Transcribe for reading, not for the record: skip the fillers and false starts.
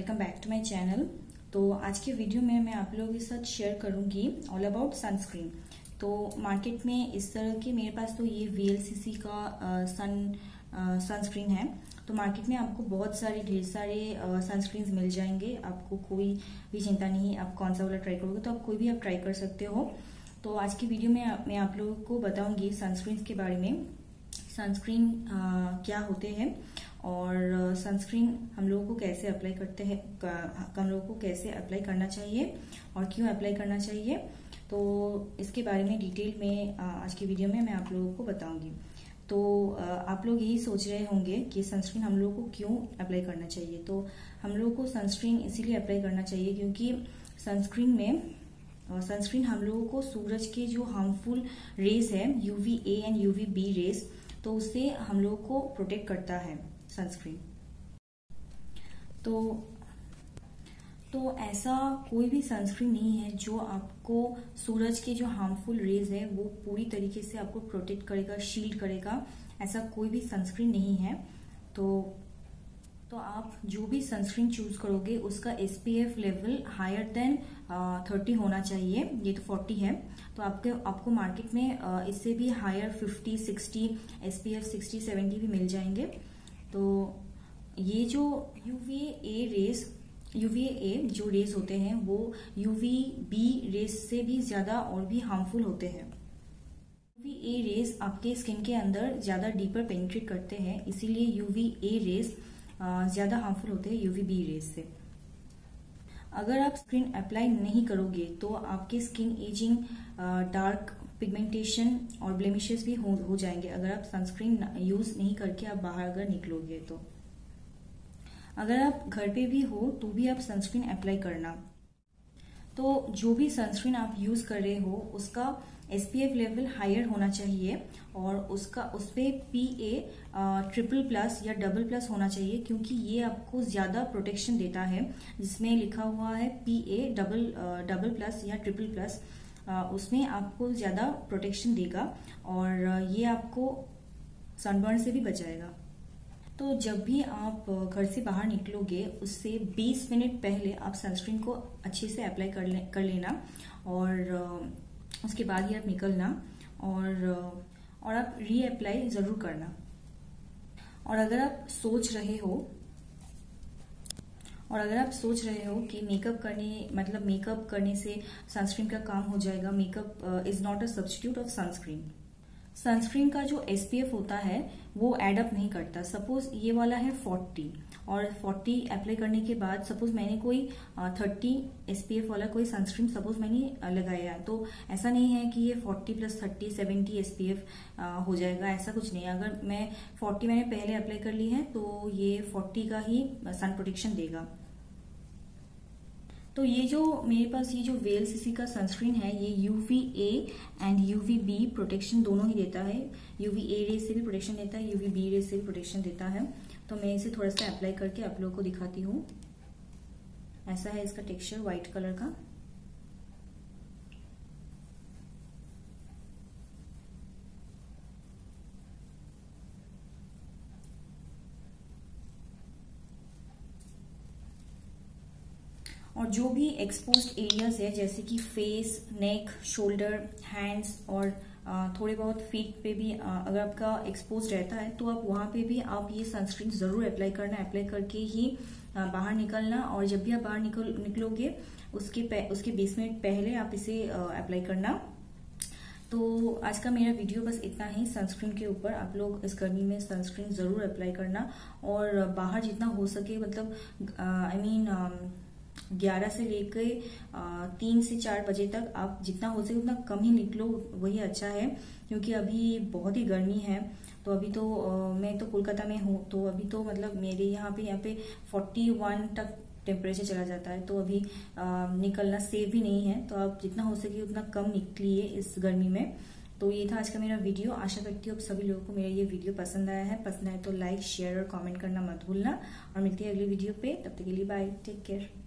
Welcome back to my channel. तो आज के वीडियो में मैं आप लोगों के साथ शेयर करूंगी ऑल अबाउट सनस्क्रीन। तो मार्केट में इस तरह के मेरे पास तो ये VLCC का सनस्क्रीन है। तो मार्केट में आपको बहुत सारे ढेर सारे सनस्क्रीन मिल जाएंगे। आपको कोई भी चिंता नहीं, आप कौन सा वाला ट्राई करोगे तो आप कोई भी आप ट्राई कर सकते हो। तो आज की वीडियो में मैं आप लोगों को बताऊंगी सनस्क्रीन के बारे में। सनस्क्रीन क्या होते हैं और सनस्क्रीन हम लोगों को कैसे अप्लाई करते हैं, हम लोगों को कैसे अप्लाई करना चाहिए और क्यों अप्लाई करना चाहिए, तो इसके बारे में डिटेल में आज की वीडियो में मैं आप लोगों को बताऊंगी। तो आप लोग यही सोच रहे होंगे कि सनस्क्रीन हम लोगों को क्यों अप्लाई करना चाहिए। तो हम लोगों को सनस्क्रीन इसीलिए अप्लाई करना चाहिए क्योंकि सनस्क्रीन हम लोगों को सूरज के जो हार्मफुल रेज है UVA एंड UVB रेज, तो उससे हम लोगों को प्रोटेक्ट करता है सनस्क्रीन। तो ऐसा कोई भी सनस्क्रीन नहीं है जो आपको सूरज के जो हार्मफुल रेज है वो पूरी तरीके से आपको प्रोटेक्ट करेगा, शील्ड करेगा। ऐसा कोई भी सनस्क्रीन नहीं है। तो आप जो भी सनस्क्रीन चूज करोगे उसका SPF लेवल हायर देन 30 होना चाहिए। ये तो 40 है, तो आपको मार्केट में इससे भी हायर 50, 60, SPF 60, 70 भी मिल जाएंगे। तो ये जो UVA जो रेज होते हैं वो UVB रेज से भी ज्यादा और भी हार्मफुल होते हैं। UVA रेज आपके स्किन के अंदर ज्यादा डीपर पेनिट्रेट करते हैं, इसीलिए UVA रेज ज्यादा हार्मफुल होते हैं UVB रेज से। अगर आप स्क्रीन अप्लाई नहीं करोगे तो आपके स्किन एजिंग, डार्क पिगमेंटेशन और ब्लेमिशेस भी हो जाएंगे अगर आप सनस्क्रीन यूज नहीं करके आप बाहर अगर निकलोगे। तो अगर आप घर पे भी हो तो भी आप सनस्क्रीन अप्लाई करना। तो जो भी सनस्क्रीन आप यूज कर रहे हो उसका SPF लेवल हायर होना चाहिए और उस पे PA ट्रिपल+ या डबल+ होना चाहिए, क्योंकि ये आपको ज्यादा प्रोटेक्शन देता है। जिसमें लिखा हुआ है PA डबल+ या ट्रिपल+, उसमें आपको ज्यादा प्रोटेक्शन देगा और ये आपको सनबर्न से भी बचाएगा। तो जब भी आप घर से बाहर निकलोगे उससे 20 मिनट पहले आप सनस्क्रीन को अच्छे से अप्लाई कर लेना और उसके बाद ही आप निकलना और आप रीअप्लाई जरूर करना। और अगर आप सोच रहे हो कि मेकअप करने से सनस्क्रीन का काम हो जाएगा, makeup is not a substitute of sunscreen. Sunscreen का जो SPF होता है वो एडअप नहीं करता। सपोज ये वाला है 40 और 40 अप्लाई करने के बाद सपोज मैंने कोई 30 SPF वाला कोई सनस्क्रीन सपोज मैंने लगाया, तो ऐसा नहीं है कि ये 40 + 30 70 SPF हो जाएगा, ऐसा कुछ नहीं है। अगर मैं 40 मैंने पहले अप्लाई कर ली है तो ये 40 का ही सन प्रोटेक्शन देगा। तो ये जो मेरे पास ये जो VLCC का सनस्क्रीन है ये UVA एंड UVB प्रोटेक्शन दोनों ही देता है। UVA रेज से भी प्रोटेक्शन देता है, UVB रेज से भी प्रोटेक्शन देता है। तो मैं इसे थोड़ा सा अप्लाई करके आप लोगों को दिखाती हूँ। ऐसा है इसका टेक्सचर व्हाइट कलर का। और जो भी एक्सपोज्ड एरियाज है जैसे कि फेस, नेक, शोल्डर, हैंड्स और थोड़े बहुत फीट पे भी अगर आपका एक्सपोज रहता है तो आप वहां पे भी आप ये सनस्क्रीन जरूर अप्लाई करना। अप्लाई करके ही बाहर निकलना और जब भी आप बाहर निकलोगे उसके 20 मिनट पहले आप इसे अप्लाई करना। तो आज का मेरा वीडियो बस इतना ही सनस्क्रीन के ऊपर। आप लोग इस गर्मी में सनस्क्रीन जरूर अप्लाई करना और बाहर जितना हो सके 11 से लेकर 3 से 4 बजे तक आप जितना हो सके उतना कम ही निकलो, वही अच्छा है। क्योंकि अभी बहुत ही गर्मी है। तो अभी तो मैं तो कोलकाता में हूँ, तो अभी तो मेरे यहाँ पे 41 तक टेम्परेचर चला जाता है। तो अभी निकलना सेफ भी नहीं है। तो आप जितना हो सके उतना कम निकलिए इस गर्मी में। तो ये था आज का मेरा वीडियो। आशा करती हूँ आप सभी लोगों को मेरा ये वीडियो पसंद आया है। पसंद आए तो लाइक, शेयर और कमेंट करना मत भूलना। और मिलती है अगले वीडियो पे। तब तक के लिए बाय, टेक केयर।